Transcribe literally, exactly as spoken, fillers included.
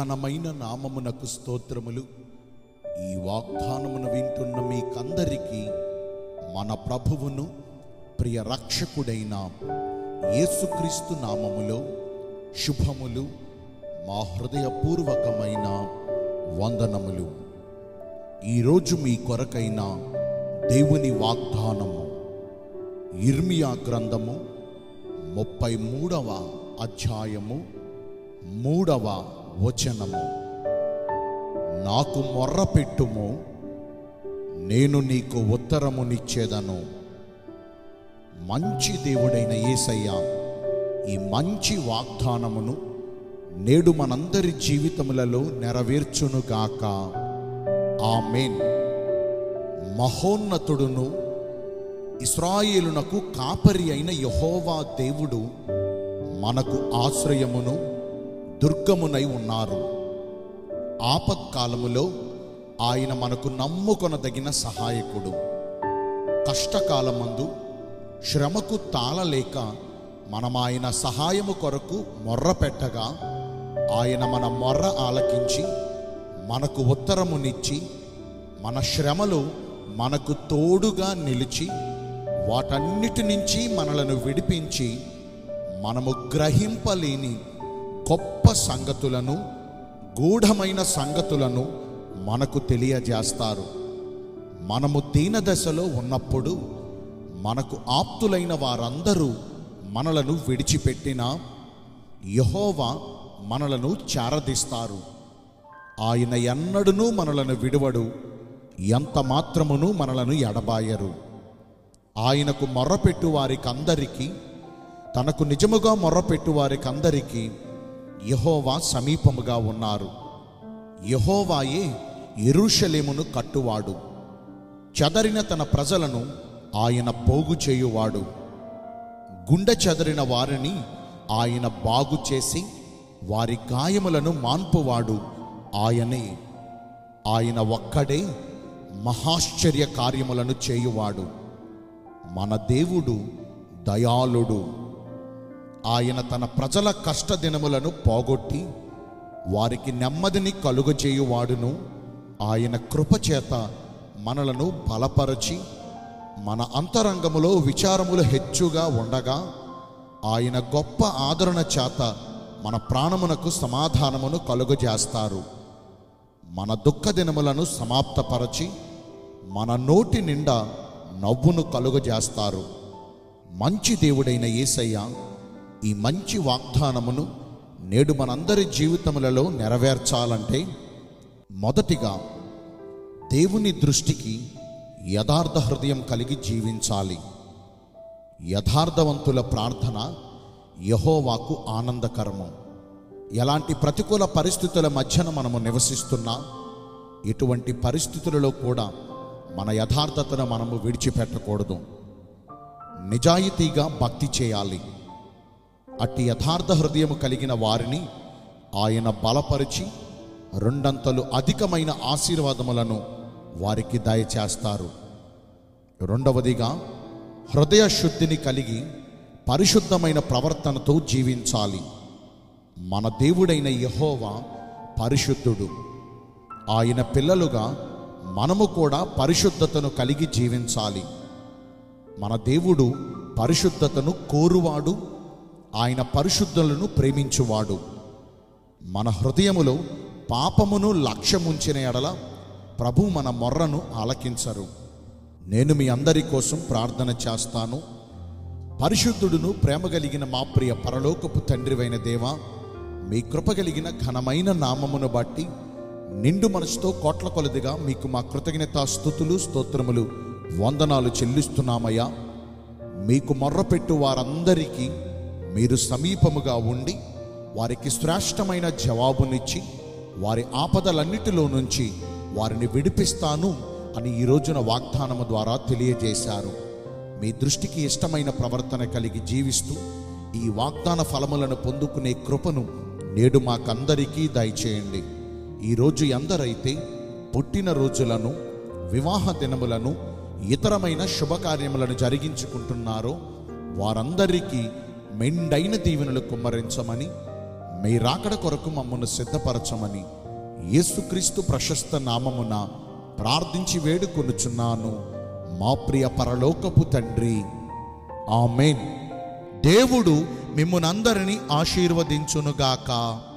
ఘనమైన నామమునకు స్తోత్రములు. ఈ వాగ్దానమును వింటున్న మీకందరికీ మన ప్రభువును ప్రియ రక్షకుడైన యేసుక్రీస్తు నామములో శుభములు, మా హృదయపూర్వకమైన వందనములు. ఈరోజు మీ కొరకైన దేవుని వాగ్దానము ఇర్మియా గ్రంథము ముప్పై మూడవ అధ్యాయము మూడవ వచనము. నాకు మొర్ర పెట్టుము, నేను నీకు ఉత్తరమునిచ్చేదను. మంచి దేవుడైన యేసయ్య ఈ మంచి వాగ్దానమును నేడు మనందరి జీవితములలో నెరవేర్చునుగాక. ఆమేన్. మహోన్నతుడును ఇశ్రాయేలునకు కాపరి అయిన యెహోవా దేవుడు మనకు ఆశ్రయమును దుర్గమునై ఉన్నారు. ఆపత్కాలములో ఆయన మనకు నమ్ముకొనదగిన సహాయకుడు. కష్టకాలమందు శ్రమకు తాళలేక మనం ఆయన సహాయము కొరకు మొర్ర పెట్టగా ఆయన మన మొర్ర ఆలకించి మనకు ఉత్తరమునిచ్చి మన శ్రమలు మనకు తోడుగా నిలిచి వాటన్నిటి నుంచి మనలను విడిపించి మనము గ్రహింపలేని గొప్ప సంగతులను, గూఢమైన సంగతులను మనకు తెలియజేస్తారు. మనము దీనదశలో ఉన్నప్పుడు మనకు ఆప్తులైన వారందరూ మనలను విడిచిపెట్టినా యెహోవా మనలను చేరదీస్తారు. ఆయన ఎన్నడూనూ మనలను విడువడు, ఎంత మాత్రమును మనలను ఎడబాయరు. ఆయనకు మొర్రపెట్టు వారికందరికీ, తనకు నిజముగా మొర్రపెట్టు వారికందరికీ యెహోవా సమీపముగా ఉన్నారు. యెహోవాయే యెరూషలేమును కట్టువాడు. చెదరిన తన ప్రజలను ఆయన పోగు చేయువాడు. గుండె చెదరిన వారిని ఆయన బాగు చేసి వారి గాయములను మాన్పువాడు ఆయనే. ఆయన ఒక్కడే మహాశ్చర్య కార్యములను చేయువాడు. మన దేవుడు దయాళుడు. ఆయన తన ప్రజల కష్టదినములను పోగొట్టి వారికి నెమ్మదిని కలుగజేయువాడును. ఆయన కృపచేత మనలను బలపరచి మన అంతరంగములో విచారములు హెచ్చుగా ఉండగా ఆయన గొప్ప ఆదరణ చేత మన ప్రాణమునకు సమాధానమును కలుగజేస్తారు. మన దుఃఖ దినములను సమాప్తపరచి మన నోటి నిండా నవ్వును కలుగజేస్తారు. మంచి దేవుడైన యేసయ్య ఈ మంచి వాగ్దానమును నేడు మనందరి జీవితములలో నెరవేర్చాలంటే మొదటిగా దేవుని దృష్టికి యథార్థ హృదయం కలిగి జీవించాలి. యథార్థవంతుల ప్రార్థన యెహోవాకు ఆనందకరము. ఎలాంటి ప్రతికూల పరిస్థితుల మధ్యన మనము నివసిస్తున్నా ఎటువంటి పరిస్థితులలో కూడా మన యథార్థతను మనము విడిచిపెట్టకూడదు. నిజాయితీగా భక్తి చేయాలి. అట్టి యథార్థ హృదయము కలిగిన వారిని ఆయన బలపరిచి రెండంతలు అధికమైన ఆశీర్వాదములను వారికి దయచేస్తారు. రెండవదిగా హృదయ శుద్ధిని కలిగి పరిశుద్ధమైన ప్రవర్తనతో జీవించాలి. మన దేవుడైన యెహోవా పరిశుద్ధుడు. ఆయన పిల్లలుగా మనము కూడా పరిశుద్ధతను కలిగి జీవించాలి. మన దేవుడు పరిశుద్ధతను కోరువాడు. ఆయన పరిశుద్ధులను ప్రేమించువాడు. మన హృదయములో పాపమును లక్ష్యముంచిన ఎడల ప్రభు మన మొర్రను ఆలకించరు. నేను మీ అందరి కోసం ప్రార్థన చేస్తాను. పరిశుద్ధుడును ప్రేమ కలిగిన మా ప్రియ పరలోకపు తండ్రివైన దేవా, మీ కృప కలిగిన ఘనమైన నామమును బట్టి నిండు మనసుతో కోట్ల కొలదిగా మీకు మా కృతజ్ఞతా స్తుతులు, స్తోత్రములు, వందనాలు చెల్లిస్తున్నామయ్యా. మీకు మొర్రపెట్టు వారందరికీ మీరు సమీపముగా ఉండి వారికి శ్రేష్టమైన జవాబునిచ్చి వారి ఆపదలన్నిటిలో నుంచి వారిని విడిపిస్తాను అని ఈ రోజున వాగ్దానము ద్వారా తెలియజేశారు. మీ దృష్టికి ఇష్టమైన ప్రవర్తన కలిగి జీవిస్తూ ఈ వాగ్దాన ఫలములను పొందుకునే కృపను నేడు మాకందరికీ దయచేయండి. ఈరోజు ఎందరైతే పుట్టిన రోజులను, వివాహ దినములను, ఇతరమైన శుభకార్యములను జరిగించుకుంటున్నారో వారందరికీ మెండైన దీవెనలు కుమ్మరించమని మీ రాకడ కొరకు మమ్మను సిద్ధపరచమని యేసుక్రీస్తు ప్రశస్త నామమున ప్రార్థించి వేడుకొనుచున్నాను మా ప్రియ పరలోకపు తండ్రి, ఆమేన్. దేవుడు మిమ్మునందరినీ ఆశీర్వదించునుగాక.